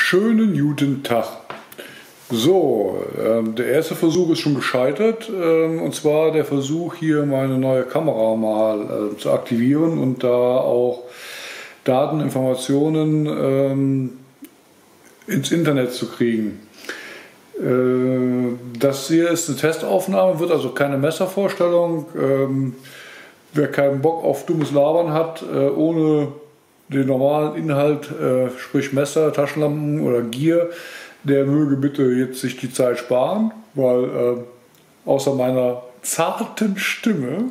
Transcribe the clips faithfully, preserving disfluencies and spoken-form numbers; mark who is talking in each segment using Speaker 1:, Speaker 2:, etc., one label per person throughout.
Speaker 1: Schönen guten Tag. So, äh, der erste Versuch ist schon gescheitert, äh, und zwar der Versuch hier meine neue Kamera mal äh, zu aktivieren und da auch Daten, Informationen ähm, ins Internet zu kriegen. Äh, das hier ist eine Testaufnahme, wird also keine Messervorstellung. Ähm, wer keinen Bock auf dummes Labern hat, äh, ohne den normalen Inhalt, äh, sprich Messer, Taschenlampen oder Gier, der möge bitte jetzt sich die Zeit sparen, weil äh, außer meiner zarten Stimme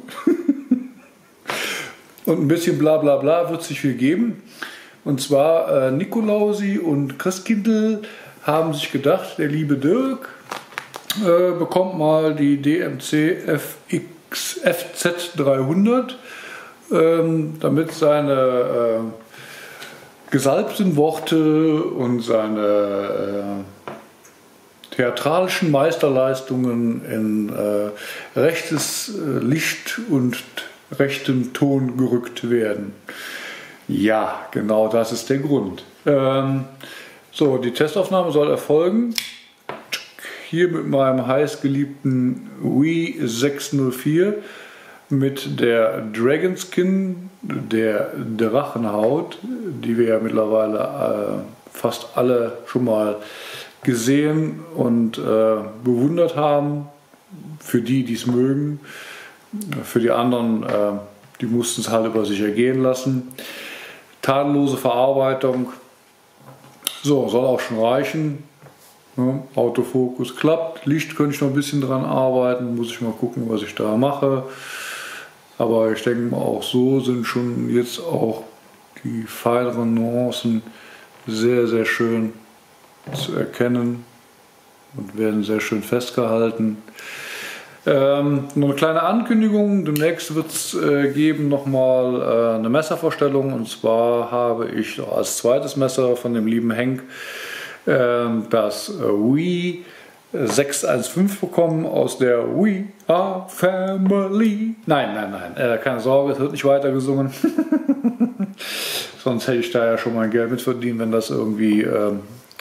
Speaker 1: und ein bisschen bla bla bla wird es nicht viel geben. Und zwar äh, Nikolausi und Christkindl haben sich gedacht, der liebe Dirk äh, bekommt mal die D M C F Z dreihundert, ähm, damit seine äh, gesalbten Worte und seine äh, theatralischen Meisterleistungen in äh, rechtes äh, Licht und rechten Ton gerückt werden. Ja, genau das ist der Grund. Ähm, so, die Testaufnahme soll erfolgen. Hier mit meinem heißgeliebten Wii sechs null vier mit der Dragon Skin, der Drachenhaut, die wir ja mittlerweile äh, fast alle schon mal gesehen und äh, bewundert haben. Für die, die es mögen. Für die anderen, äh, die mussten es halt über sich ergehen lassen. Tadellose Verarbeitung. So, soll auch schon reichen. Ja, Autofokus klappt. Licht könnte ich noch ein bisschen dran arbeiten. Muss ich mal gucken, was ich da mache. Aber ich denke mal, auch so sind schon jetzt auch die feineren Nuancen sehr, sehr schön zu erkennen und werden sehr schön festgehalten. Ähm, noch eine kleine Ankündigung, demnächst wird es äh, geben nochmal äh, eine Messervorstellung, und zwar habe ich als zweites Messer von dem lieben Henk äh, das äh, Wii sechs eins fünf bekommen aus der We Are Family. Nein, nein, nein, äh, keine Sorge, es wird nicht weiter gesungen. Sonst hätte ich da ja schon mein Geld mitverdient, wenn das irgendwie ähm,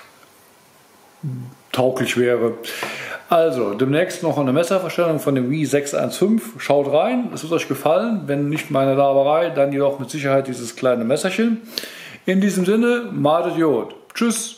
Speaker 1: tauglich wäre. Also, demnächst noch eine Messervorstellung von dem Wii sechs eins fünf. Schaut rein, es wird euch gefallen. Wenn nicht meine Laberei, dann jedoch mit Sicherheit dieses kleine Messerchen. In diesem Sinne, Madet Jod. Tschüss.